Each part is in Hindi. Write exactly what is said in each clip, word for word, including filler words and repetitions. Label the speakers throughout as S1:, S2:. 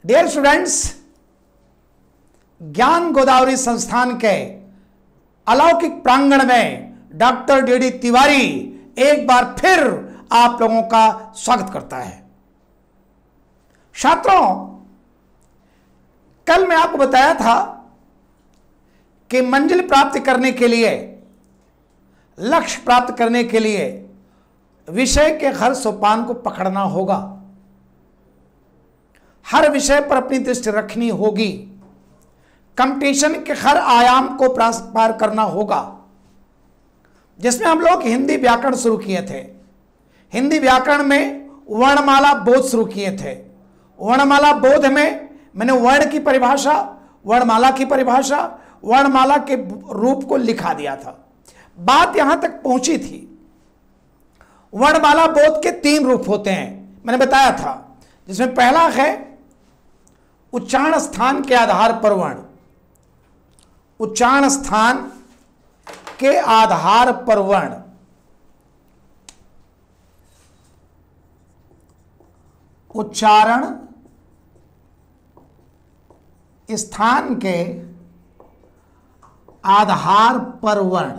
S1: डियर स्टूडेंट्स, ज्ञान गोदावरी संस्थान के अलौकिक प्रांगण में डॉक्टर डी डी तिवारी एक बार फिर आप लोगों का स्वागत करता है। छात्रों, कल मैं आपको बताया था कि मंजिल प्राप्त करने के लिए, लक्ष्य प्राप्त करने के लिए विषय के हर सोपान को पकड़ना होगा, हर विषय पर अपनी दृष्टि रखनी होगी, कंपटीशन के हर आयाम को पार करना होगा। जिसमें हम लोग हिंदी व्याकरण शुरू किए थे। हिंदी व्याकरण में वर्णमाला बोध शुरू किए थे। वर्णमाला बोध में मैंने वर्ण की परिभाषा, वर्णमाला की परिभाषा, वर्णमाला के रूप को लिखा दिया था। बात यहां तक पहुंची थी। वर्णमाला बोध के तीन रूप होते हैं, मैंने बताया था। जिसमें पहला है उच्चारण स्थान के आधार पर वर्ण। उच्चारण स्थान के आधार पर वर्ण। उच्चारण स्थान के आधार पर वर्ण।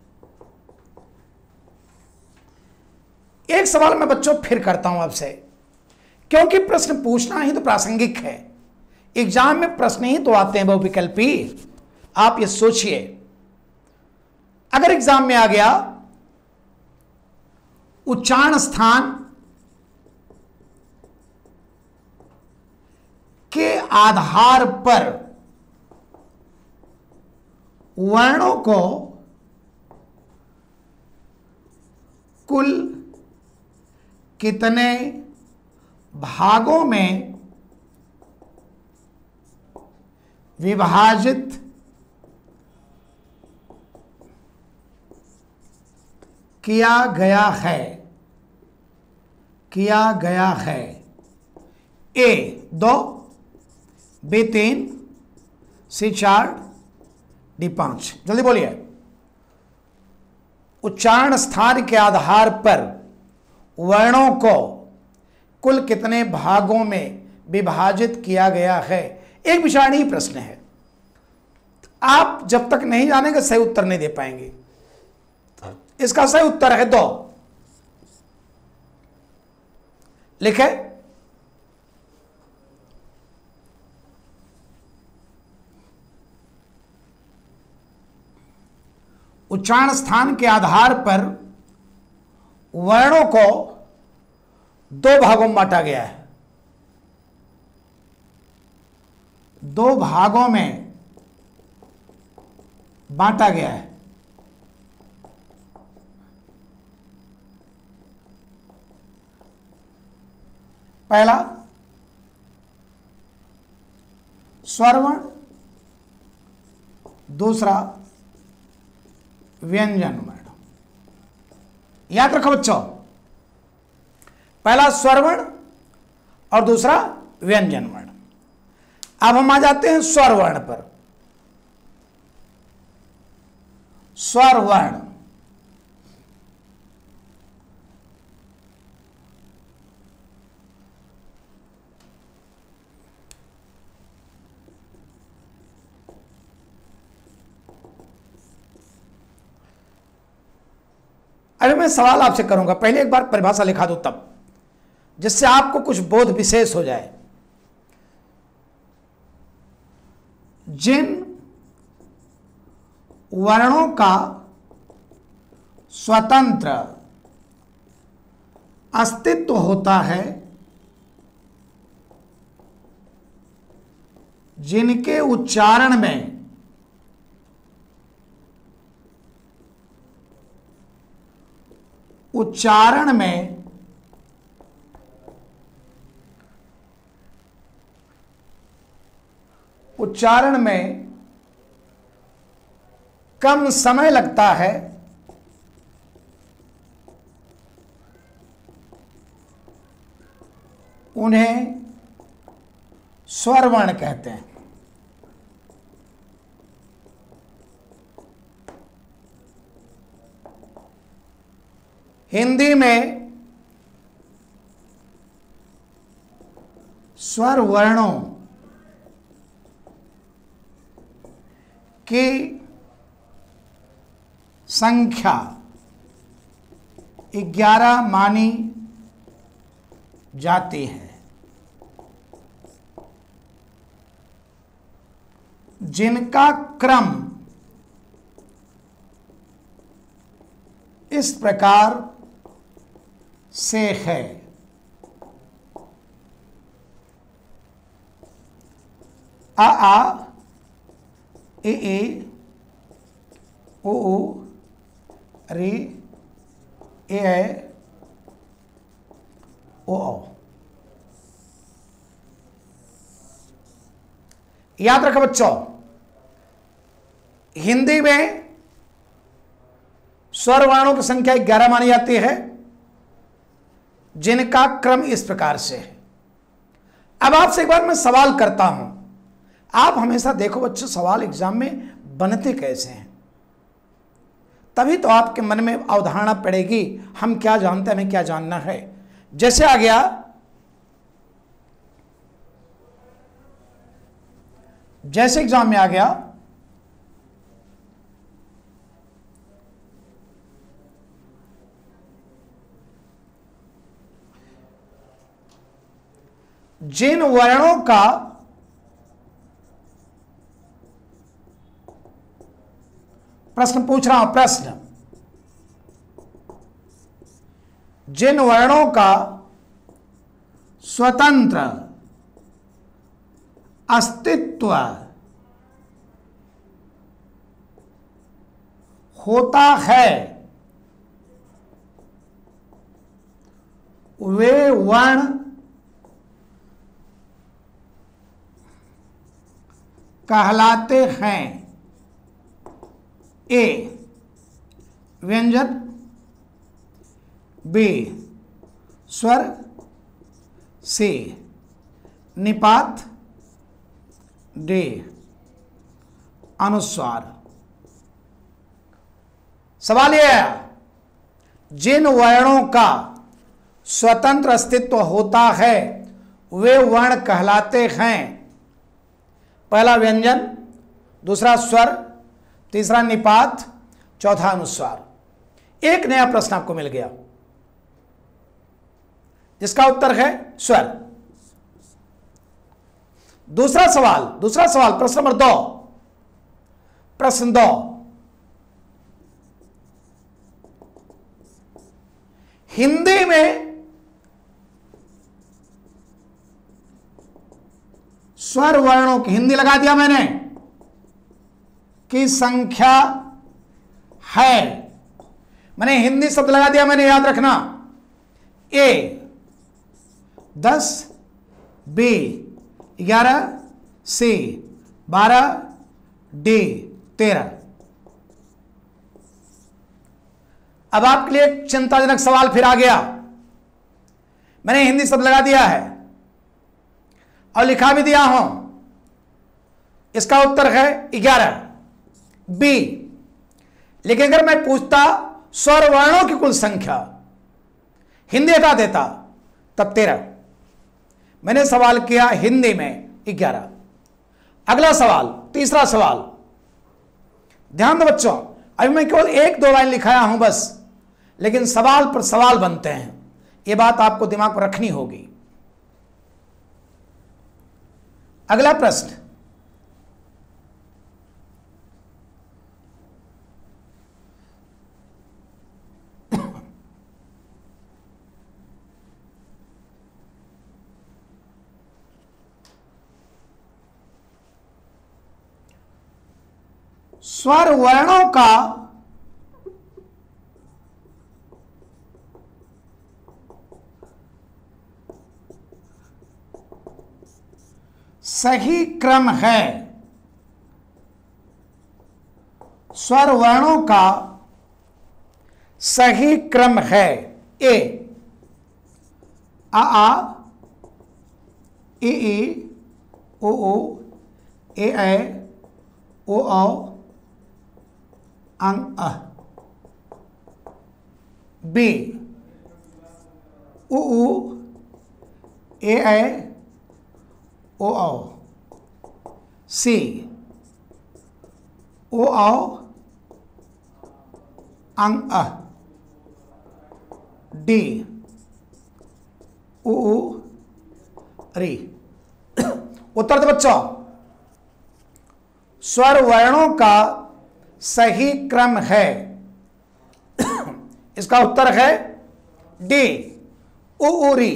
S1: एक सवाल मैं बच्चों फिर करता हूं आपसे, क्योंकि प्रश्न पूछना ही तो प्रासंगिक है। एग्जाम में प्रश्न ही तो आते हैं बहुविकल्पी। आप ये सोचिए, अगर एग्जाम में आ गया उच्चारण स्थान के आधार पर वर्णों को कुल कितने भागों में विभाजित किया गया है किया गया है ए दो, बी तीन, सी चार, डी पांच। जल्दी बोलिए। उच्चारण स्थान के आधार पर वर्णों को कुल कितने भागों में विभाजित किया गया है। एक विचारणीय प्रश्न है। आप जब तक नहीं जानेंगे सही उत्तर नहीं दे पाएंगे। इसका सही उत्तर है दो। लिखे। उच्चारण स्थान के आधार पर वर्णों को दो भागों में बांटा गया है। दो भागों में बांटा गया है। पहला स्वरवर्ण, दूसरा व्यंजन वर्ण। याद रखो बच्चों, पहला स्वरवर्ण और दूसरा व्यंजन वर्ण। अब हम आ जाते हैं स्वर वर्ण पर। स्वर वर्ण अभी मैं सवाल आपसे करूंगा, पहले एक बार परिभाषा लिखा दो तब, जिससे आपको कुछ बोध विशेष हो जाए। जिन वर्णों का स्वतंत्र अस्तित्व होता है, जिनके उच्चारण में उच्चारण में उच्चारण में कम समय लगता है, उन्हें स्वर वर्ण कहते हैं। हिंदी में स्वर वर्णों की संख्या ग्यारह मानी जाती है, जिनका क्रम इस प्रकार से है। आ आ ए ए ओ ओ रे ए ए ओ ओ। याद रखो बच्चों, हिंदी में स्वर वर्णों की संख्या ग्यारह मानी जाती है, जिनका क्रम इस प्रकार से है। अब आपसे एक बार मैं सवाल करता हूं, आप हमेशा देखो बच्चों सवाल एग्जाम में बनते कैसे हैं, तभी तो आपके मन में अवधारणा पड़ेगी हम क्या जानते हैं, हमें क्या जानना है। जैसे आ गया जैसे एग्जाम में आ गया जिन वर्णों का प्रश्न पूछ रहा हूं, प्रश्न जिन वर्णों का स्वतंत्र अस्तित्व होता है वे वर्ण कहलाते हैं ए व्यंजन, बी स्वर, सी निपात, डी अनुस्वार। सवाल यह है, जिन वर्णों का स्वतंत्र अस्तित्व होता है वे वर्ण कहलाते हैं, पहला व्यंजन, दूसरा स्वर, तीसरा निपात, चौथा अनुस्वार। एक नया प्रश्न आपको मिल गया जिसका उत्तर है स्वर। दूसरा सवाल दूसरा सवाल प्रश्न नंबर दो, प्रश्न दो, हिंदी में स्वर वर्णों की, हिंदी लगा दिया मैंने, की संख्या है, मैंने हिंदी शब्द लगा दिया मैंने, याद रखना। ए दस, बी ग्यारह, सी बारह, डी तेरह। अब आपके लिए एक चिंताजनक सवाल फिर आ गया, मैंने हिंदी शब्द लगा दिया है और लिखा भी दिया हूं, इसका उत्तर है ग्यारह, बी। लेकिन अगर मैं पूछता स्वर वर्णों की कुल संख्या, हिंदी हटा देता, तब तेरह। मैंने सवाल किया हिंदी में ग्यारह। अगला सवाल, तीसरा सवाल, ध्यान दो बच्चों, अभी मैं केवल एक दो लाइन लिखाया हूं बस, लेकिन सवाल पर सवाल बनते हैं, यह बात आपको दिमाग पर रखनी होगी। अगला प्रश्न, स्वर वर्णों का सही क्रम है, स्वर वर्णों का सही क्रम है। ए आ आ, ए ए, ओ ओ, ए ए, ओ औ, अंग अ। बी उ उ, ए ए, ओ आओ, सी ओ आओ, अंग अ, डी उ उ री। उत्तर दो बच्चों, स्वर वर्णों का सही क्रम है, इसका उत्तर है डी उ उ री।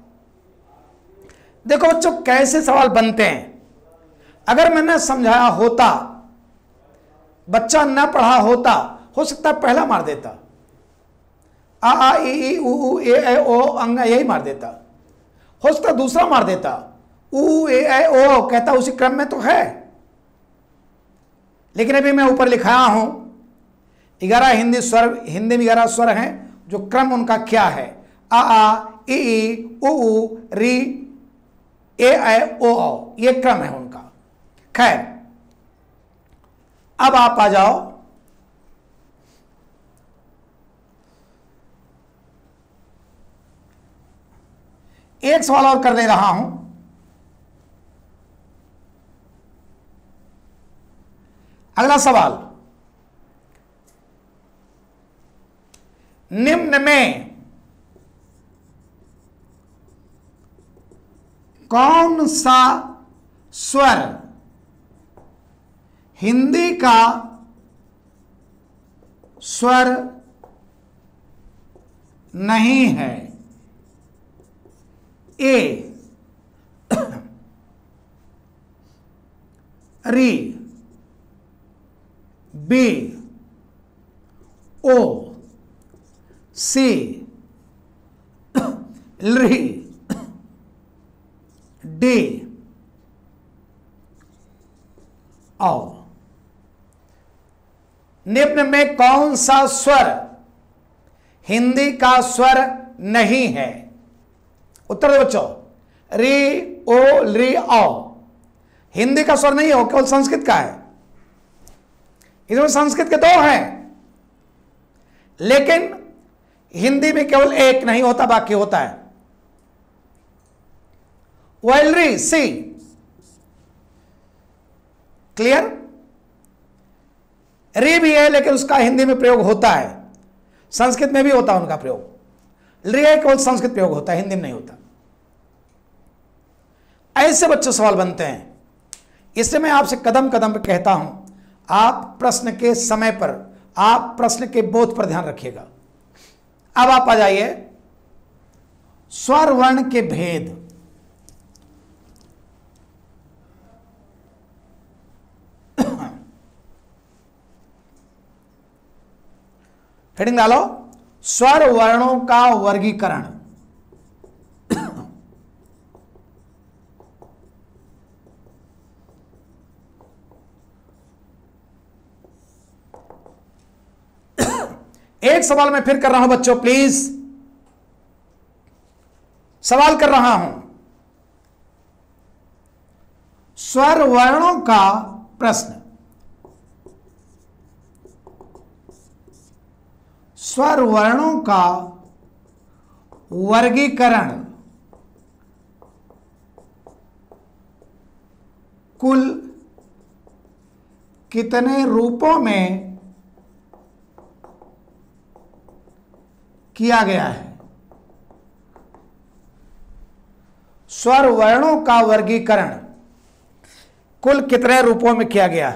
S1: देखो बच्चों कैसे सवाल बनते हैं, अगर मैंने समझाया होता, बच्चा न पढ़ा होता, हो सकता है पहला मार देता, आ आ ई ई उ उ ए ए ओ अंग यही मार देता, हो सकता है दूसरा मार देता, उ ए ए ओ कहता उसी क्रम में तो है। लेकिन अभी मैं ऊपर लिखाया हूं ग्यारह हिंदी स्वर, हिंदी में ग्यारह स्वर हैं, जो क्रम उनका क्या है, आ आ ई ई उ उ री ए ए ओ ओ, ये क्रम है उनका। खैर अब आप आ जाओ एक सवाल और कर ले रहा हूं। अगला सवाल, निम्न में कौन सा स्वर हिंदी का स्वर नहीं है? ए री, बी ओ, सी री, डी ओ। निम्न में कौन सा स्वर हिंदी का स्वर नहीं है? उत्तर दो बच्चों, री ओ री ओ हिंदी का स्वर नहीं है, केवल संस्कृत का है। इसमें संस्कृत के दो हैं, लेकिन हिंदी में केवल एक नहीं होता, बाकी होता है। वाइलरी सी, क्लियर? री भी है लेकिन उसका हिंदी में प्रयोग होता है, संस्कृत में भी होता है उनका प्रयोग। री केवल संस्कृत प्रयोग होता है, हिंदी में नहीं होता। ऐसे बच्चों सवाल बनते हैं, इसलिए मैं आपसे कदम कदम पर कहता हूं, आप प्रश्न के समय पर, आप प्रश्न के बोध पर ध्यान रखिएगा। अब आप आ जाइए स्वर वर्ण के भेद। हेडिंग डालो, स्वर वर्णों का वर्गीकरण। एक सवाल मैं फिर कर रहा हूं बच्चों, प्लीज सवाल कर रहा हूं। स्वर वर्णों का प्रश्न, स्वर वर्णों का वर्गीकरण कुल कितने रूपों में किया गया है? स्वर वर्णों का वर्गीकरण कुल कितने रूपों में किया गया?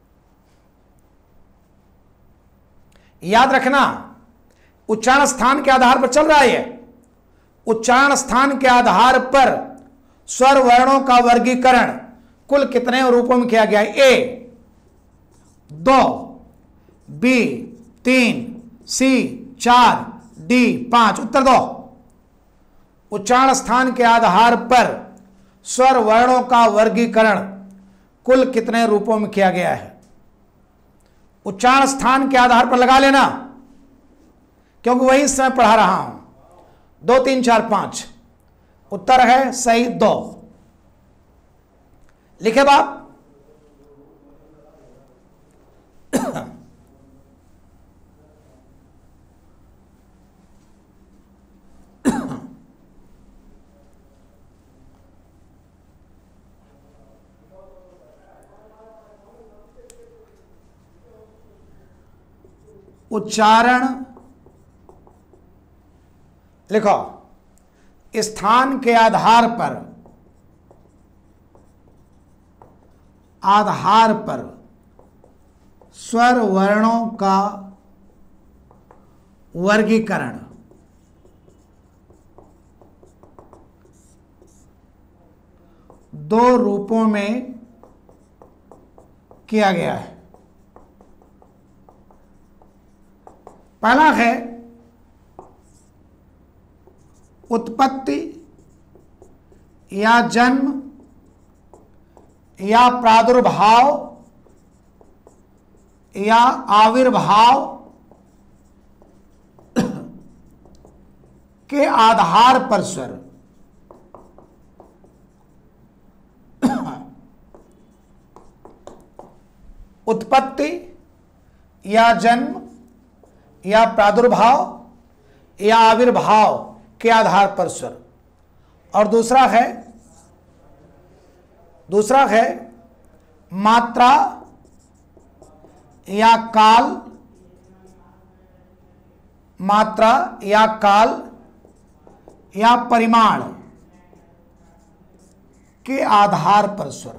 S1: याद रखना, उच्चारण स्थान के आधार पर चल रहा है। उच्चारण स्थान के आधार पर स्वर वर्णों का वर्गीकरण कुल कितने रूपों में किया गया है? ए दो, बी तीन, सी चार, डी पांच। उत्तर दो। उच्चारण स्थान के आधार पर स्वर वर्णों का वर्गीकरण कुल कितने रूपों में किया गया है? उच्चारण स्थान के आधार पर लगा लेना, क्योंकि वही इस समय पढ़ा रहा हूं। दो तीन चार पांच, उत्तर है सही दो। लिखे बाप। उच्चारण लिखो, स्थान के आधार पर आधार पर स्वर वर्णों का वर्गीकरण। दो रूपों में किया गया है। पहला है उत्पत्ति या जन्म या प्रादुर्भाव या आविर्भाव के आधार पर स्वर। उत्पत्ति या जन्म या प्रादुर्भाव या आविर्भाव के आधार पर स्वर। और दूसरा है दूसरा है मात्रा या काल मात्रा या काल या परिमाण के आधार पर स्वर।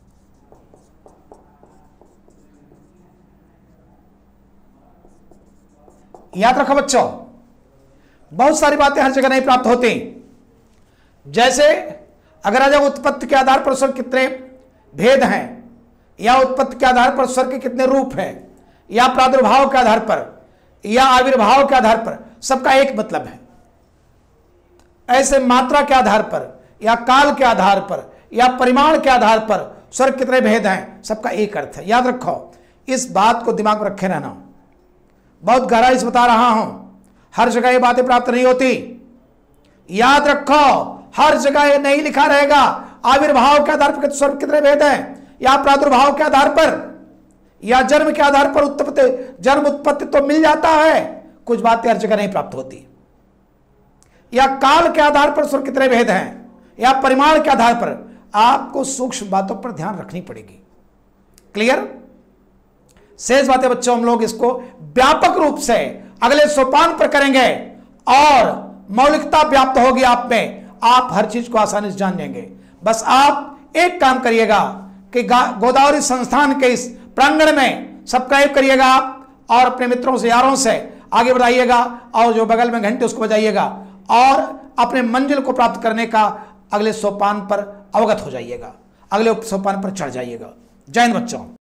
S1: याद रखो बच्चों, बहुत सारी बातें हर जगह नहीं प्राप्त होती। जैसे अगर आ जाओ उत्पत्ति के आधार पर स्वर कितने भेद हैं, या उत्पत्ति के आधार पर स्वर के कितने रूप हैं, या प्रादुर्भाव के आधार पर या आविर्भाव के आधार पर, सबका एक मतलब है। ऐसे मात्रा के आधार पर या काल के आधार पर या परिमाण के आधार पर स्वर कितने भेद हैं, सबका एक अर्थ है। याद रखो, इस बात को दिमाग में रखे रहना। बहुत गहराई से बता रहा हूं, हर जगह ये बातें प्राप्त नहीं होती। याद रखो, हर जगह ये नहीं लिखा रहेगा आविर्भाव के आधार पर स्वर कितने भेद हैं, या प्रादुर्भाव के आधार पर या जन्म के आधार पर उत्पत्ति जन्म उत्पत्ति तो मिल जाता है, कुछ बातें हर जगह नहीं प्राप्त होती। या काल के आधार पर स्वर कितने भेद हैं, या परिमाण के आधार पर आपको सूक्ष्म बातों पर ध्यान रखनी पड़ेगी। क्लियर? शेष बातें बच्चों हम लोग इसको व्यापक रूप से अगले सोपान पर करेंगे और मौलिकता व्याप्त होगी आप में। आप हर चीज को आसानी से जान लेंगे। बस आप एक काम करिएगा कि गोदावरी संस्थान के इस प्रांगण में सब्सक्राइब करिएगा आप, और अपने मित्रों से यारों से आगे बढ़ाइएगा, और जो बगल में घंटे उसको बजाइएगा, और अपने मंजिल को प्राप्त करने का अगले सोपान पर अवगत हो जाइएगा, अगले सोपान पर चढ़ जाइएगा। जय हिंद बच्चों।